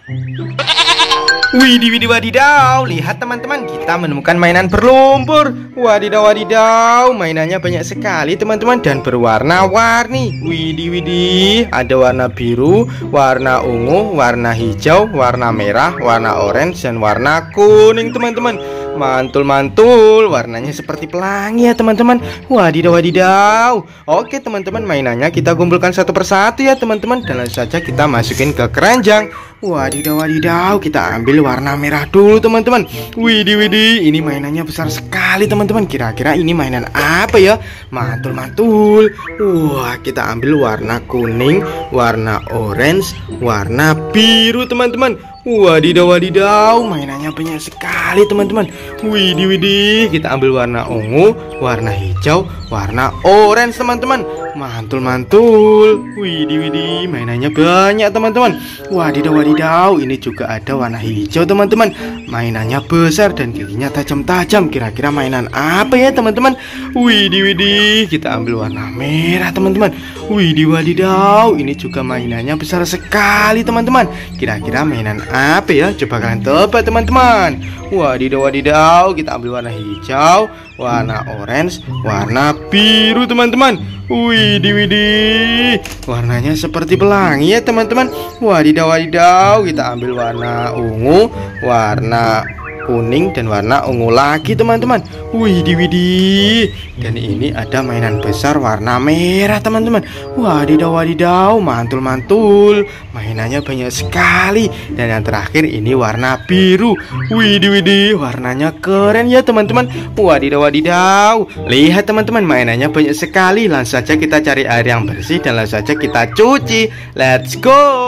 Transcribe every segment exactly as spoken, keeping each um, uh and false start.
Widih, widih, wadidaw. Lihat teman-teman, kita menemukan mainan berlumpur. Wadidaw, wadidaw. Mainannya banyak sekali teman-teman dan berwarna-warni. Widih, widih. Ada warna biru, warna ungu, warna hijau, warna merah, warna orange, dan warna kuning teman-teman. Mantul-mantul, warnanya seperti pelangi ya teman-teman. Wadidaw, wadidaw. Oke teman-teman, mainannya kita kumpulkan satu persatu ya teman-teman. Dan langsung saja kita masukin ke keranjang. Wadidaw, wadidaw. Kita ambil warna merah dulu teman-teman. Widih, widih. Ini mainannya besar sekali teman-teman. Kira-kira ini mainan apa ya? Mantul-mantul. Wah, kita ambil warna kuning, warna orange, warna biru teman-teman. Wadidaw, wadidaw. Mainannya banyak sekali teman-teman. Widih, widih. Kita ambil warna ungu, warna hijau, warna orange teman-teman. Mantul-mantul. Widih, widih. Mainannya banyak teman-teman. Wadidaw, wadidaw. Ini juga ada warna hijau teman-teman. Mainannya besar dan giginya tajam-tajam. Kira-kira mainan apa ya teman-teman? Widih, widih. Kita ambil warna merah teman-teman. Widih, wadidaw. Ini juga mainannya besar sekali teman-teman. Kira-kira mainan apa ya? Coba kalian tebak teman-teman. Wadidaw, wadidaw. Kita ambil warna hijau, warna orange, warna biru teman-teman. Widih, widih. Warnanya seperti pelangi ya teman-teman. Wadidaw, wadidaw. Kita ambil warna ungu, warna kuning, dan warna ungu lagi teman-teman. Widih, widih. Dan ini ada mainan besar warna merah teman-teman. Wadidaw, wadidaw. Mantul-mantul. Mainannya banyak sekali. Dan yang terakhir ini warna biru. Widih, widih. Warnanya keren ya teman-teman. Wadidaw, wadidaw. Lihat teman-teman, mainannya banyak sekali. Langsung saja kita cari air yang bersih dan langsung saja kita cuci. Let's go.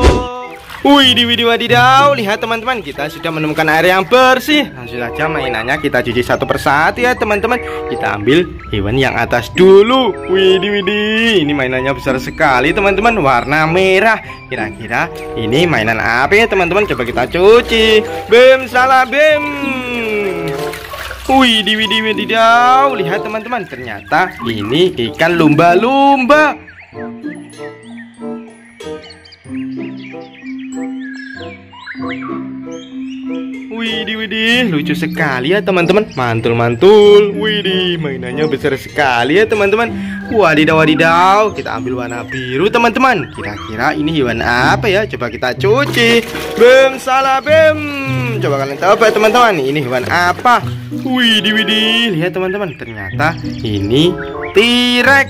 Widih, widih, wadidaw. Lihat teman-teman, kita sudah menemukan air yang bersih. Langsung saja mainannya kita cuci satu persatu ya teman-teman. Kita ambil hewan yang atas dulu. Widih, widih. Ini mainannya besar sekali teman-teman, warna merah. Kira-kira ini mainan apa ya teman-teman? Coba kita cuci. Bim salah bim. Widih, widih, wadidaw. Lihat teman-teman, ternyata ini ikan lumba-lumba. Widih, widih, lucu sekali ya teman-teman. Mantul-mantul. Widih, mainannya besar sekali ya teman-teman. Wadidaw, wadidaw. Kita ambil warna biru teman-teman. Kira-kira ini hewan apa ya? Coba kita cuci. Bim salah bim. Coba kalian tebak teman-teman, ini hewan apa? Widih, widih. Lihat teman-teman, ternyata ini T-Rex.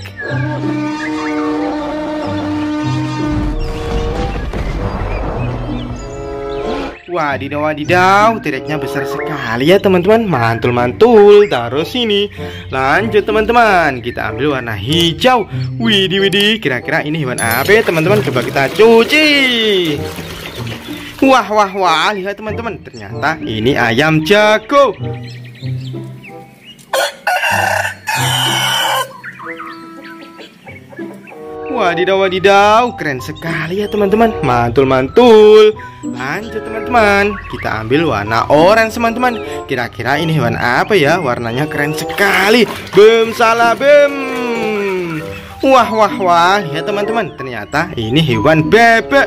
Wadidaw, wadidaw. T-Rex-nya besar sekali ya teman-teman. Mantul-mantul. Taruh sini. Lanjut teman-teman, kita ambil warna hijau. Widih, widih. Kira-kira ini hewan apa ya teman-teman? Coba kita cuci. Wah, wah, wah. Lihat teman-teman, ternyata ini ayam jago. Wadidaw, wadidaw. Keren sekali ya teman-teman. Mantul-mantul. Lanjut teman-teman, kita ambil warna orange teman-teman. Kira-kira ini hewan apa ya? Warnanya keren sekali. Bim salah bim. Wah, wah, wah. Lihat teman-teman, ternyata ini hewan bebek.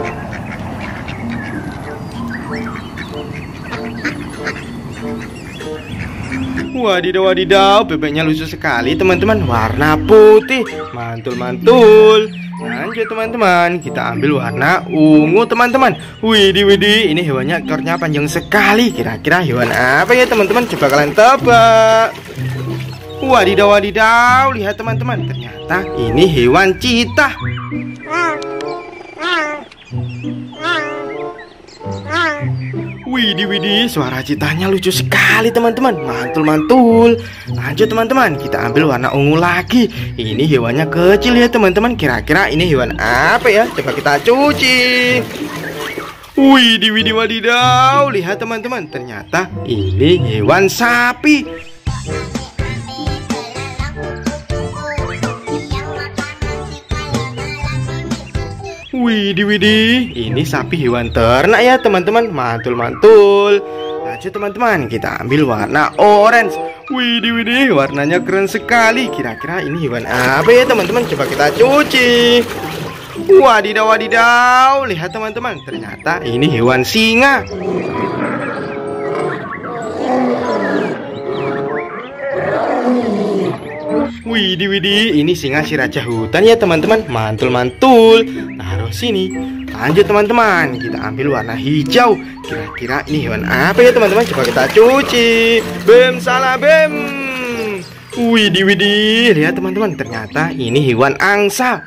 Wadidaw, wadidaw. Bebeknya lucu sekali teman-teman, warna putih. Mantul-mantul. Lanjut teman-teman, kita ambil warna ungu teman-teman. Widih, widih. Ini hewannya ekornya panjang sekali. Kira-kira hewan apa ya teman-teman? Coba kalian tebak. Wadidaw, wadidaw. Lihat teman-teman, ternyata ini hewan cheetah. Widih, widih, suara citanya lucu sekali teman-teman. Mantul-mantul. Lanjut teman-teman, kita ambil warna ungu lagi. Ini hewannya kecil ya teman-teman. Kira-kira ini hewan apa ya? Coba kita cuci. Widih, widih, wadidaw. Lihat teman-teman, ternyata ini hewan sapi. Widih, widih. Ini sapi hewan ternak ya teman-teman. Mantul-mantul. Lanjut teman-teman, kita ambil warna orange. Widih, widih. Warnanya keren sekali. Kira-kira ini hewan apa ya teman-teman? Coba kita cuci. Wadidaw, wadidaw. Lihat teman-teman, ternyata ini hewan singa. Widih, widih, ini singa si raja hutan ya teman-teman. Mantul-mantul. Taruh sini. Lanjut teman-teman, kita ambil warna hijau. Kira-kira ini hewan apa ya teman-teman? Coba kita cuci. Bem salah bem. Widih, widih, lihat teman-teman, ternyata ini hewan angsa.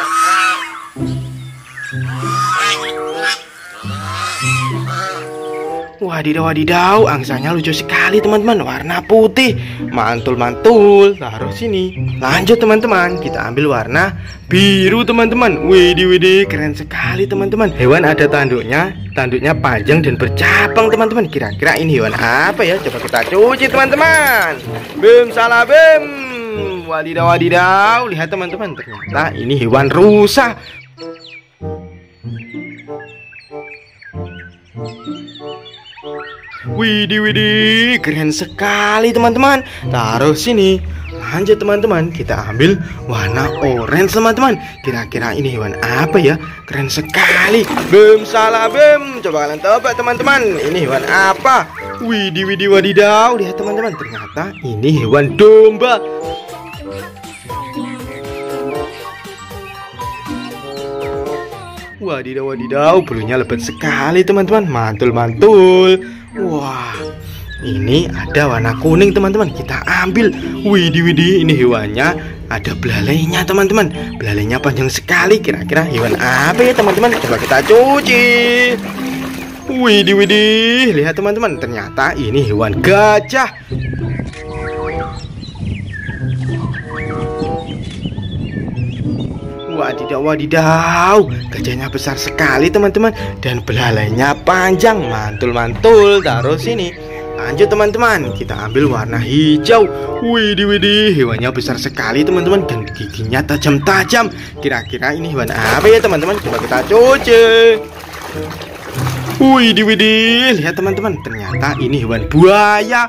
Wadidaw, wadidaw, angsanya lucu sekali teman-teman, warna putih, mantul-mantul. Taruh sini. Lanjut teman-teman, kita ambil warna biru teman-teman. Widih, widih, keren sekali teman-teman. Hewan ada tanduknya, tanduknya panjang dan bercabang teman-teman. Kira-kira ini hewan apa ya? Coba kita cuci teman-teman. Bem salah bem. Wadidaw, wadidaw, lihat teman-teman, ternyata ini hewan rusa. Widih, widih, keren sekali teman-teman. Taruh sini. Lanjut teman-teman, kita ambil warna orange teman-teman. Kira-kira ini hewan apa ya? Keren sekali. Bem salah bem. Coba kalian tebak teman-teman, ini hewan apa? Widih, widih, wadidaw. Lihat teman-teman, ternyata ini hewan domba. Wadidaw, wadidaw, bulunya lebat sekali teman-teman, mantul-mantul. Wah, ini ada warna kuning teman-teman, kita ambil. Widih, widih, ini hewannya ada belalainya teman-teman. Belalainya panjang sekali, kira-kira hewan apa ya teman-teman? Coba kita cuci. Widih, widih, lihat teman-teman, ternyata ini hewan gajah. Wadidaw, wadidaw, gajahnya besar sekali teman-teman, dan belalainya panjang, mantul-mantul. Taruh sini. Lanjut teman-teman, kita ambil warna hijau. Widih, widih, hewannya besar sekali teman-teman, dan giginya tajam-tajam. Kira-kira ini hewan apa ya teman-teman? Coba kita cuci. Widih, widih, lihat teman-teman, ternyata ini hewan buaya.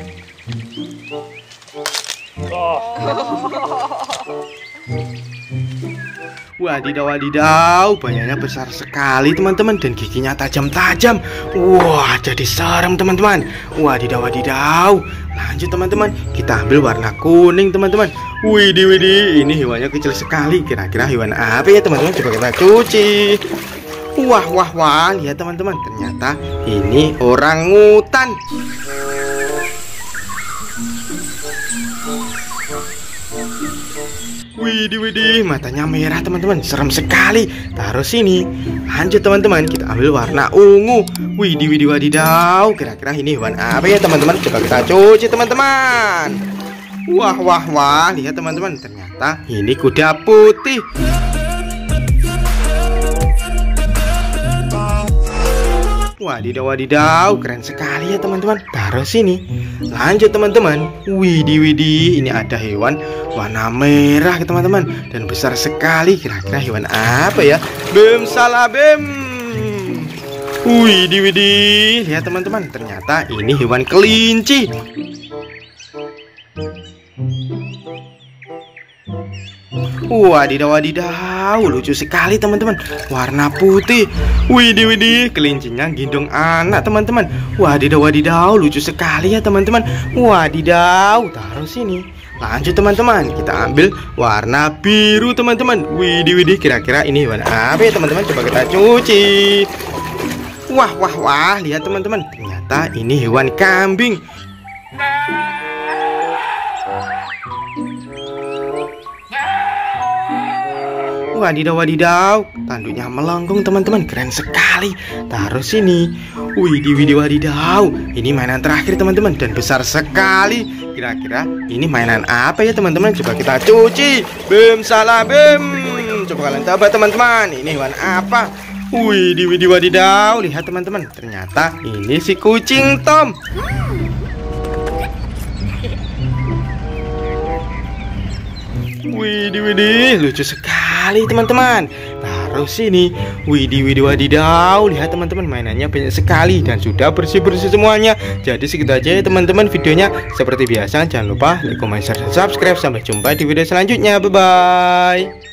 Wadidaw, wadidaw, buayanya besar sekali teman-teman, dan giginya tajam-tajam. Wah, jadi serem teman-teman. Wadidaw, wadidaw. Lanjut teman-teman, kita ambil warna kuning teman-teman. Widih, widih, ini hewannya kecil sekali. Kira-kira hewan apa ya teman-teman? Coba kita cuci. Wah, wah, wah, lihat teman-teman, ternyata ini orangutan. Widih, widih, matanya merah teman-teman, serem sekali. Taruh sini. Lanjut teman-teman, kita ambil warna ungu. Widih, widih, wadidaw, kira-kira ini hewan apa ya teman-teman? Coba kita cuci teman-teman. Wah, wah, wah, lihat teman-teman, ternyata ini kuda putih. Wadidaw, wadidaw, keren sekali ya teman-teman. Taruh sini. Lanjut teman-teman. Widih, widih, ini ada hewan warna merah teman-teman, dan besar sekali. Kira-kira hewan apa ya? Bem salah bem. Widih, widih, lihat teman-teman, ternyata ini hewan kelinci. Wadidaw, wadidaw, lucu sekali teman-teman, warna putih. Widih, widih, kelincinya gendong anak teman-teman. Wadidaw, wadidaw, lucu sekali ya teman-teman. Wadidaw, taruh sini. Lanjut teman-teman, kita ambil warna biru teman-teman. Widih, widih, kira-kira ini hewan apa ya teman-teman? Coba kita cuci. Wah, wah, wah, lihat teman-teman, ternyata ini hewan kambing. Wadidaw, wadidaw, tanduknya melengkung teman-teman, keren sekali. Taruh sini. Widih, widih, wadidaw, ini mainan terakhir teman-teman, dan besar sekali. Kira-kira ini mainan apa ya teman-teman? Coba kita cuci. Bem salah bem. Coba kalian tebak teman-teman, ini hewan apa? Widih, widih, wadidaw, lihat teman-teman, ternyata ini si kucing Tom. Widih, widih, lucu sekali teman-teman. Taruh sini. Widih, widih, wadidaw, lihat teman-teman, mainannya banyak sekali dan sudah bersih-bersih semuanya. Jadi segitu aja ya teman-teman videonya. Seperti biasa, jangan lupa like, comment, share, dan subscribe. Sampai jumpa di video selanjutnya. Bye-bye.